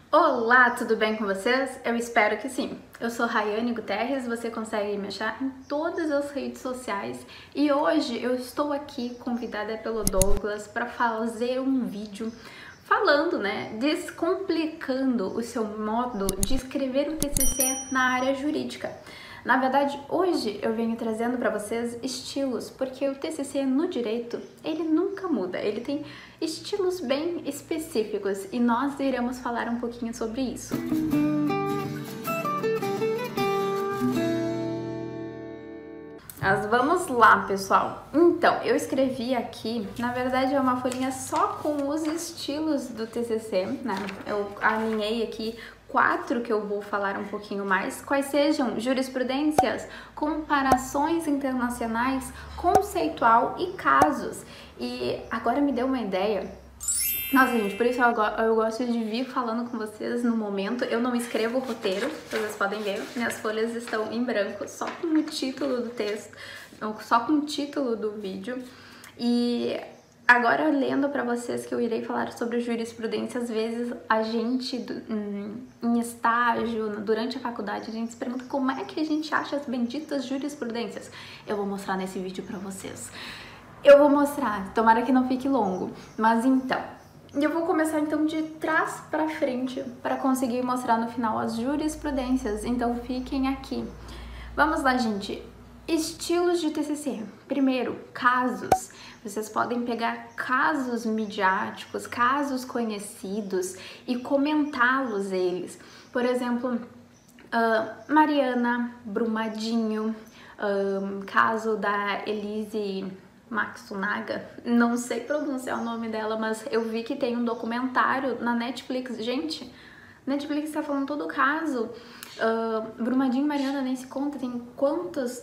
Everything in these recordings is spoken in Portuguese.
Olá, tudo bem com vocês? Eu espero que sim. Eu sou Rayane Guterres, você consegue me achar em todas as redes sociais e hoje eu estou aqui convidada pelo Douglas para fazer um vídeo falando, descomplicando o seu modo de escrever o TCC na área jurídica. Na verdade, hoje eu venho trazendo para vocês estilos, porque o TCC no direito, ele nunca muda, ele tem estilos bem específicos e nós iremos falar um pouquinho sobre isso. Mas vamos lá, pessoal. Então, eu escrevi aqui, na verdade é uma folhinha só com os estilos do TCC, né? Eu alinhei aqui 4 que eu vou falar um pouquinho mais, quais sejam jurisprudências, comparações internacionais, conceitual e casos. E agora me deu uma ideia. Nossa, gente, por isso eu gosto de vir falando com vocês no momento. Eu não escrevo o roteiro, vocês podem ver, minhas folhas estão em branco, só com o título do texto, só com o título do vídeo. E agora, lendo para vocês que eu irei falar sobre jurisprudência, às vezes a gente, em estágio, durante a faculdade, a gente se pergunta como é que a gente acha as benditas jurisprudências. Eu vou mostrar nesse vídeo para vocês. Eu vou mostrar, tomara que não fique longo, mas então... Eu vou começar então de trás para frente para conseguir mostrar no final as jurisprudências, então fiquem aqui. Vamos lá, gente. Estilos de TCC. Primeiro, casos. Vocês podem pegar casos midiáticos, casos conhecidos e comentá-los eles. Por exemplo, Mariana Brumadinho, caso da Elise Matsunaga, não sei pronunciar o nome dela, mas eu vi que tem um documentário na Netflix. Gente, Netflix tá falando todo o caso. Brumadinho e Mariana nem se conta, tem quantas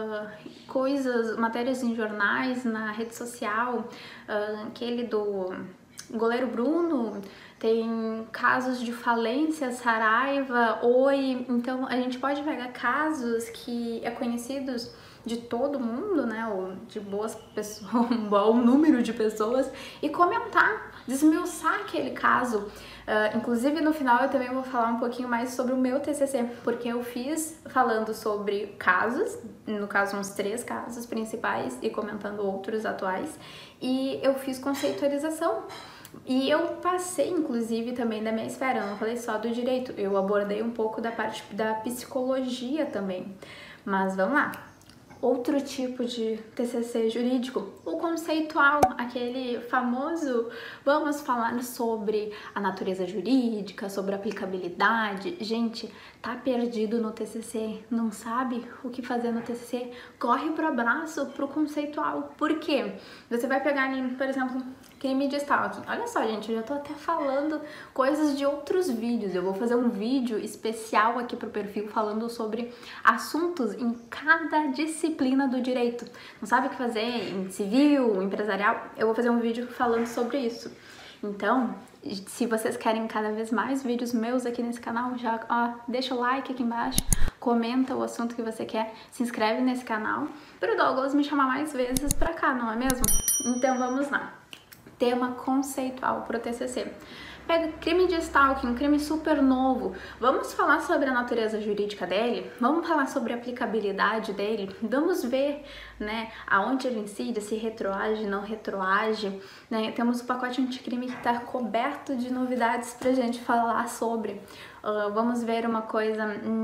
coisas, matérias em jornais, na rede social, aquele do goleiro Bruno, tem casos de falência, Saraiva, Oi, então a gente pode pegar casos que é conhecidos de todo mundo, né, ou de boas pessoas, um bom número de pessoas, e comentar, desmiuçar aquele caso. Inclusive no final eu também vou falar um pouquinho mais sobre o meu TCC, porque eu fiz falando sobre casos, no caso uns 3 casos principais e comentando outros atuais, e eu fiz conceitualização. E eu passei, inclusive, também da minha esfera, eu não falei só do direito, eu abordei um pouco da parte da psicologia também. Mas vamos lá. Outro tipo de TCC jurídico, o conceitual, aquele famoso, vamos falar sobre a natureza jurídica, sobre a aplicabilidade. Gente, tá perdido no TCC, não sabe o que fazer no TCC? Corre pro abraço, pro conceitual. Por quê? Você vai pegar ali, por exemplo, crime de stalking. Olha só, gente, eu já tô até falando coisas de outros vídeos. Eu vou fazer um vídeo especial aqui pro perfil falando sobre assuntos em cada disciplina do direito. Não sabe o que fazer em civil, empresarial? Eu vou fazer um vídeo falando sobre isso. Então, se vocês querem cada vez mais vídeos meus aqui nesse canal, já deixa o like aqui embaixo, comenta o assunto que você quer, se inscreve nesse canal para o Douglas me chamar mais vezes pra cá, não é mesmo? Então vamos lá. Tema conceitual para o TCC. Pega crime de stalking, um crime super novo. Vamos falar sobre a natureza jurídica dele? Vamos falar sobre a aplicabilidade dele? Vamos ver, né, aonde ele incide, se retroage, não retroage, né? Temos o pacote anticrime que está coberto de novidades pra gente falar sobre. Vamos ver uma coisa...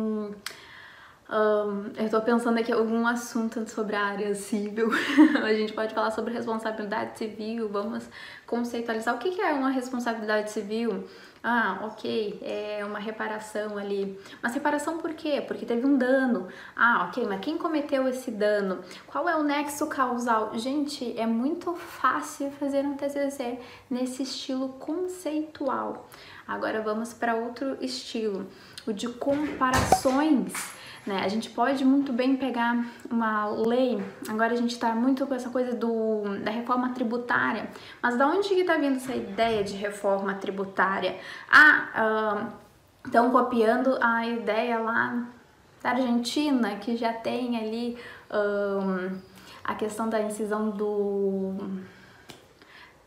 eu tô pensando aqui algum assunto sobre a área civil. A gente pode falar sobre responsabilidade civil, vamos conceitualizar o que é uma responsabilidade civil. Ok, é uma reparação ali. Mas reparação por quê? Porque teve um dano. Ok, mas quem cometeu esse dano? Qual é o nexo causal? Gente, é muito fácil fazer um TCC nesse estilo conceitual. Agora vamos para outro estilo, o de comparações. Né? A gente pode muito bem pegar uma lei, agora a gente está muito com essa coisa da reforma tributária, mas da onde que está vindo essa ideia de reforma tributária? Estão copiando a ideia lá da Argentina, que já tem ali a questão da incisão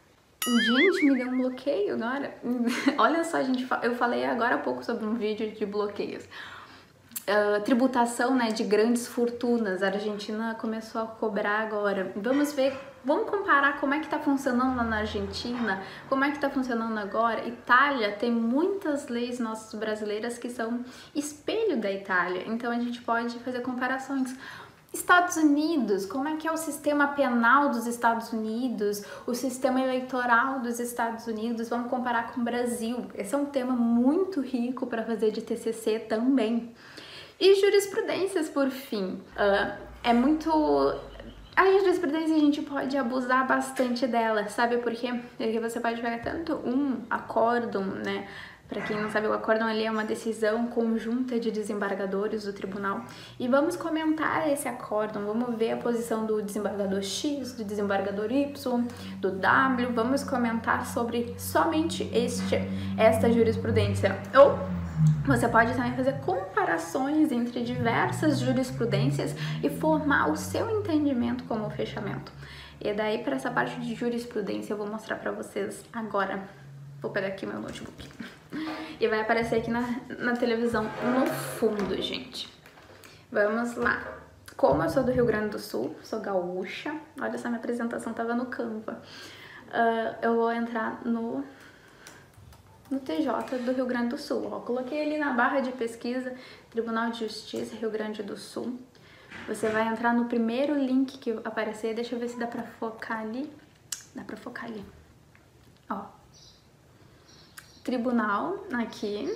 Gente, me deu um bloqueio agora. Olha só, gente, eu falei agora há pouco sobre um vídeo de bloqueios. Tributação, né, de grandes fortunas. A Argentina começou a cobrar agora. Vamos ver, vamos comparar como é que tá funcionando lá na Argentina, como é que tá funcionando agora. Itália tem muitas leis nossas brasileiras que são espelho da Itália, então a gente pode fazer comparações. Estados Unidos, como é que é o sistema penal dos Estados Unidos, o sistema eleitoral dos Estados Unidos, vamos comparar com o Brasil. Esse é um tema muito rico para fazer de TCC também. E jurisprudências, por fim. A jurisprudência a gente pode abusar bastante dela, sabe por quê? Porque você pode pegar tanto um acórdão, né? Para quem não sabe, o acórdão ali é uma decisão conjunta de desembargadores do tribunal. E vamos comentar esse acórdão, vamos ver a posição do desembargador X, do desembargador Y, do W. Vamos comentar sobre somente esta jurisprudência. Ou você pode também fazer comparações entre diversas jurisprudências e formar o seu entendimento como fechamento. E daí, para essa parte de jurisprudência, eu vou mostrar para vocês agora. Vou pegar aqui meu notebook. E vai aparecer aqui na televisão no fundo, gente. Vamos lá. Como eu sou do Rio Grande do Sul, sou gaúcha. Olha, essa minha apresentação tava no Canva. Eu vou entrar no TJ do Rio Grande do Sul. Ó, coloquei ali na barra de pesquisa, Tribunal de Justiça, Rio Grande do Sul. Você vai entrar no primeiro link que aparecer. Deixa eu ver se dá pra focar ali. Dá pra focar ali. Ó. Tribunal, aqui.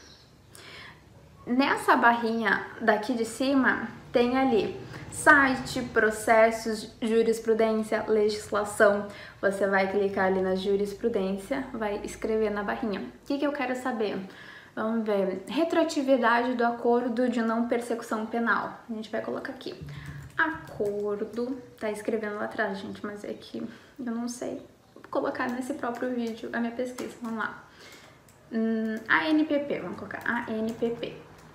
Nessa barrinha daqui de cima, tem ali site, processos, jurisprudência, legislação. Você vai clicar ali na jurisprudência, vai escrever na barrinha. O que eu quero saber? Vamos ver. Retroatividade do acordo de não persecução penal. A gente vai colocar aqui. Acordo. Tá escrevendo lá atrás, gente, mas é que eu não sei. Vou colocar nesse próprio vídeo a minha pesquisa. Vamos lá. ANPP, vamos colocar ANPP.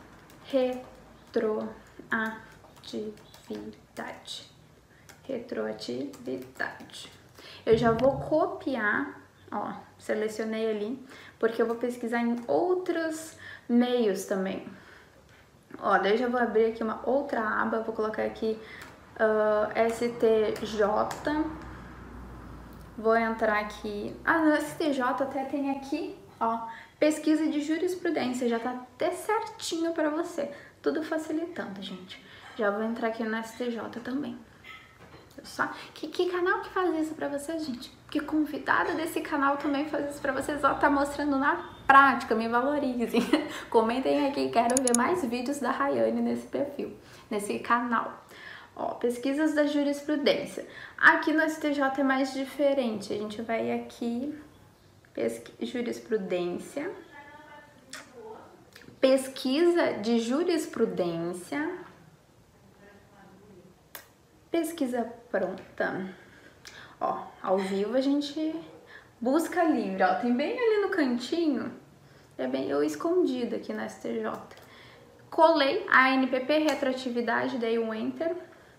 Retroatividade. Retroatividade. Eu já vou copiar, ó, selecionei ali, porque eu vou pesquisar em outros meios também. Ó, daí eu já vou abrir aqui uma outra aba, vou colocar aqui STJ. Vou entrar aqui. No STJ até tem aqui, ó, pesquisa de jurisprudência, já tá até certinho pra você. Tudo facilitando, gente. Já vou entrar aqui no STJ também. Só que canal que faz isso pra vocês, gente? Que convidada desse canal também faz isso pra vocês. Ó, tá mostrando na prática, me valorizem. Comentem aqui, quero ver mais vídeos da Rayane nesse perfil, nesse canal. Ó, pesquisas da jurisprudência. Aqui no STJ é mais diferente. A gente vai aqui, jurisprudência, pesquisa de jurisprudência, pesquisa pronta. Ó, ao vivo a gente busca livre, ó, tem bem ali no cantinho, é bem eu escondido aqui na STJ. Colei a ANPP, retroatividade, dei um enter.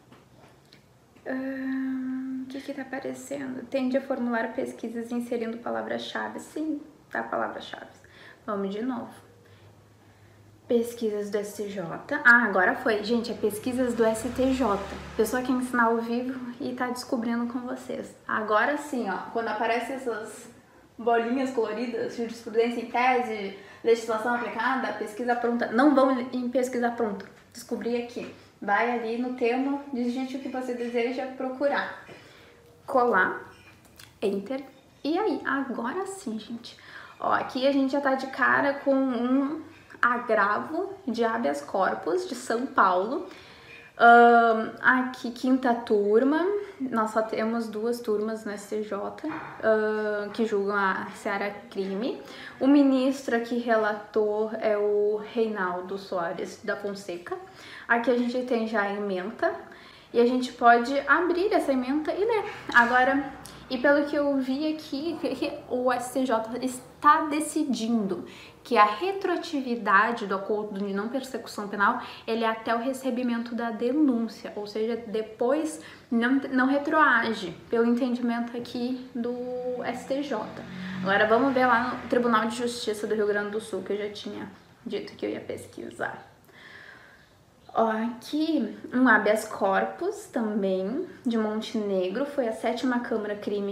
O que tá aparecendo? Tende a formular pesquisas inserindo palavras-chave. Sim, tá palavras-chave. Vamos de novo. Pesquisas do STJ. Agora foi. Gente, é pesquisas do STJ. Pessoa que ensinar ao vivo e tá descobrindo com vocês. Agora sim, ó. Quando aparecem essas bolinhas coloridas, jurisprudência em tese, legislação aplicada, pesquisa pronta. Não vão em pesquisa pronta. Descobri aqui. Vai ali no tema, digite o que você deseja procurar. Colar, enter. E aí, agora sim, gente. Ó, aqui a gente já tá de cara com um agravo de habeas corpus de São Paulo. Aqui, quinta turma. Nós só temos 2 turmas no STJ que julgam a seara crime. O ministro aqui relator é o Reinaldo Soares da Fonseca. Aqui a gente tem já a ementa e a gente pode abrir essa ementa e ler. Agora, E pelo que eu vi aqui, o STJ está decidindo que a retroatividade do acordo de não persecução penal, ele é até o recebimento da denúncia, ou seja, depois não retroage, pelo entendimento aqui do STJ. Agora vamos ver lá no Tribunal de Justiça do Rio Grande do Sul, que eu já tinha dito que eu ia pesquisar. Ó, aqui um habeas corpus também, de Montenegro, foi a 7ª Câmara Crime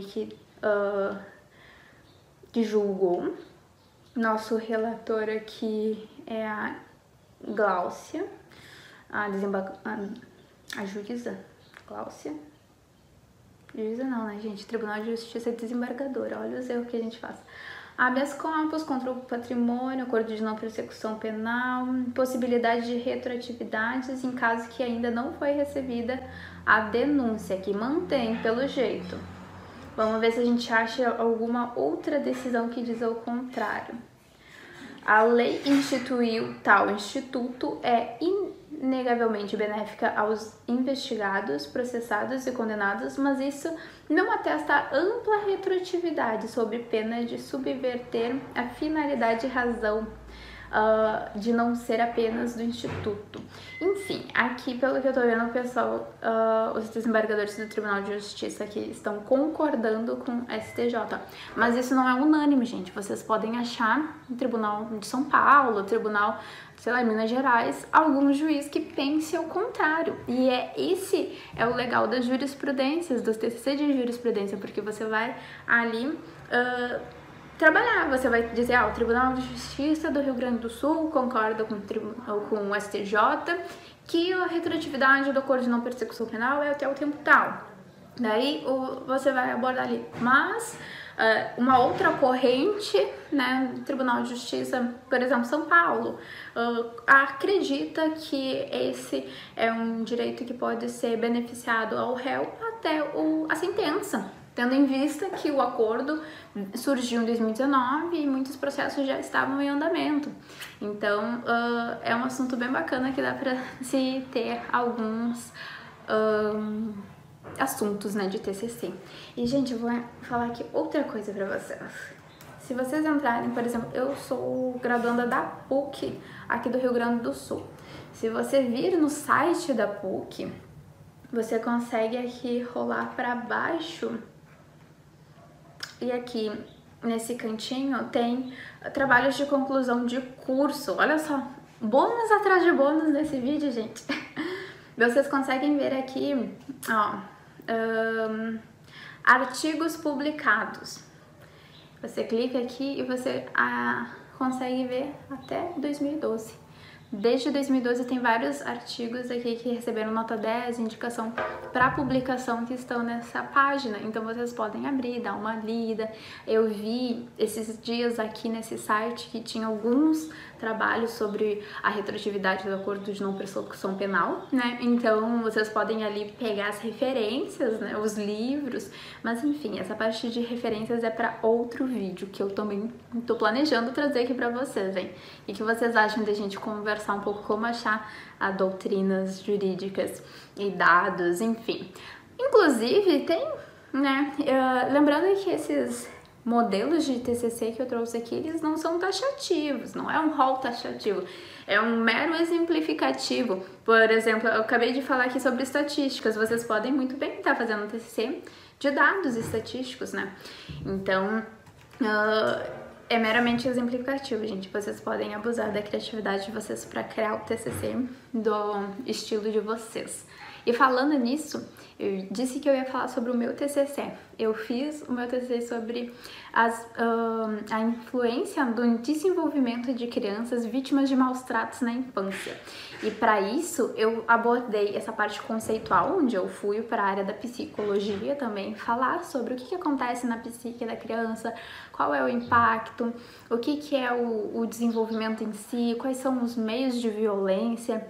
que julgou. Nosso relator aqui é a Gláucia, a juíza Gláucia. Juíza não, né, gente? Tribunal de Justiça é desembargadora, olha os erros que a gente faz. Habeas corpus contra o patrimônio, acordo de não persecução penal, possibilidade de retroatividades em caso que ainda não foi recebida a denúncia, que mantém pelo jeito. Vamos ver se a gente acha alguma outra decisão que diz ao contrário. A lei instituiu tal instituto é inegavelmente benéfica aos investigados, processados e condenados, mas isso não atesta a ampla retroatividade sob pena de subverter a finalidade e razão de não ser apenas do Instituto. Enfim, aqui pelo que eu tô vendo, o pessoal, os desembargadores do Tribunal de Justiça aqui estão concordando com o STJ, mas isso não é unânime, gente. Vocês podem achar no Tribunal de São Paulo, Tribunal, sei lá, em Minas Gerais, algum juiz que pense ao contrário. E esse é o legal das jurisprudências, dos TCC de jurisprudência, porque você vai ali trabalhar, você vai dizer, o Tribunal de Justiça do Rio Grande do Sul concorda com o STJ que a retroatividade do acordo de não persecução penal é até o tempo tal. Daí você vai abordar ali. Mas uma outra corrente, né, Tribunal de Justiça, por exemplo, São Paulo, acredita que esse é um direito que pode ser beneficiado ao réu até a sentença, tendo em vista que o acordo surgiu em 2019 e muitos processos já estavam em andamento. Então, é um assunto bem bacana que dá para se ter alguns assuntos, né, de TCC. E, gente, eu vou falar aqui outra coisa para vocês. Se vocês entrarem, por exemplo, eu sou graduanda da PUC aqui do Rio Grande do Sul. Se você vir no site da PUC, você consegue aqui rolar para baixo. E aqui, nesse cantinho, tem trabalhos de conclusão de curso. Olha só, bônus atrás de bônus nesse vídeo, gente. Vocês conseguem ver aqui, ó, artigos publicados. Você clica aqui e você consegue ver até 2012. Desde 2012 tem vários artigos aqui que receberam nota 10, indicação para publicação que estão nessa página. Então vocês podem abrir, dar uma lida. Eu vi esses dias aqui nesse site que tinha alguns trabalhos sobre a retroatividade do acordo de não persecução penal, né? Então vocês podem ali pegar as referências, né? Os livros. Mas enfim, essa parte de referências é para outro vídeo que eu também tô planejando trazer aqui para vocês, hein? E que vocês acham de a gente conversar um pouco como achar doutrinas jurídicas e dados, enfim. Inclusive tem, né, lembrando que esses modelos de TCC que eu trouxe aqui, eles não são taxativos, não é um rol taxativo, é um mero exemplificativo. Por exemplo, eu acabei de falar aqui sobre estatísticas, vocês podem muito bem estar fazendo um TCC de dados estatísticos, né? Então, é meramente exemplificativo, gente. Vocês podem abusar da criatividade de vocês para criar o TCC do estilo de vocês. E falando nisso, eu disse que eu ia falar sobre o meu TCC. Eu fiz o meu TCC sobre a influência do desenvolvimento de crianças vítimas de maus tratos na infância. E para isso, eu abordei essa parte conceitual, onde eu fui para a área da psicologia também, falar sobre o que acontece na psique da criança, qual é o impacto, o que é o desenvolvimento em si, quais são os meios de violência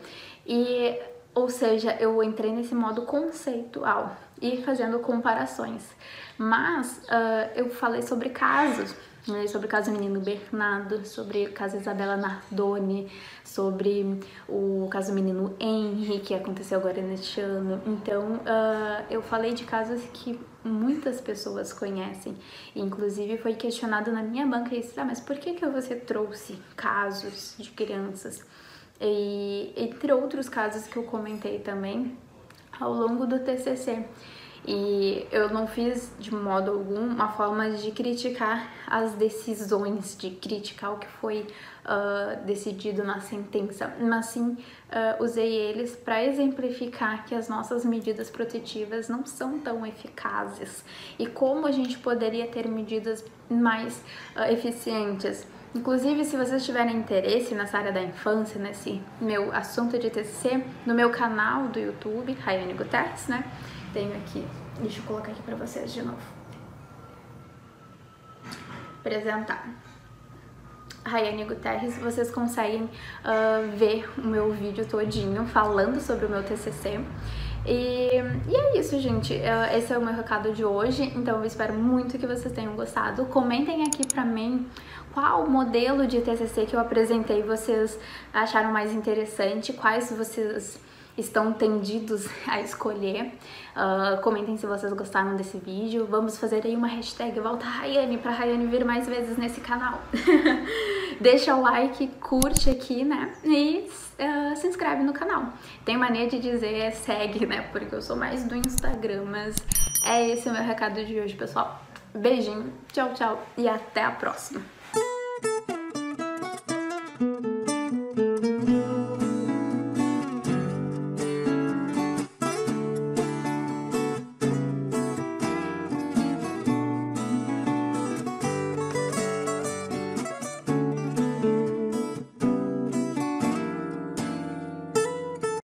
ou seja, eu entrei nesse modo conceitual e fazendo comparações. Mas eu falei sobre casos, né, sobre o caso do menino Bernardo, sobre o caso Isabela Nardoni, sobre o caso do menino Henry, que aconteceu agora neste ano. Então, eu falei de casos que muitas pessoas conhecem. Inclusive foi questionado na minha banca isso, mas por que você trouxe casos de crianças? E entre outros casos que eu comentei também ao longo do TCC. E eu não fiz de modo algum uma forma de criticar as decisões, de criticar o que foi decidido na sentença, mas sim usei eles para exemplificar que as nossas medidas protetivas não são tão eficazes e como a gente poderia ter medidas mais eficientes. Inclusive, se vocês tiverem interesse nessa área da infância, nesse meu assunto de TCC, no meu canal do YouTube, Rayane Guterres, né? Tenho aqui, deixa eu colocar aqui pra vocês de novo. Apresentar. Rayane Guterres, vocês conseguem ver o meu vídeo todinho falando sobre o meu TCC. E é isso, gente. Esse é o meu recado de hoje, então eu espero muito que vocês tenham gostado. Comentem aqui pra mim qual modelo de TCC que eu apresentei vocês acharam mais interessante, quais vocês estão tendidos a escolher. Comentem se vocês gostaram desse vídeo. Vamos fazer aí uma hashtag Volta Rayane pra Rayane vir mais vezes nesse canal. Deixa o like, curte aqui, né? E se inscreve no canal. Tem mania de dizer segue, né? Porque eu sou mais do Instagram, mas é esse o meu recado de hoje, pessoal. Beijinho, tchau, tchau e até a próxima.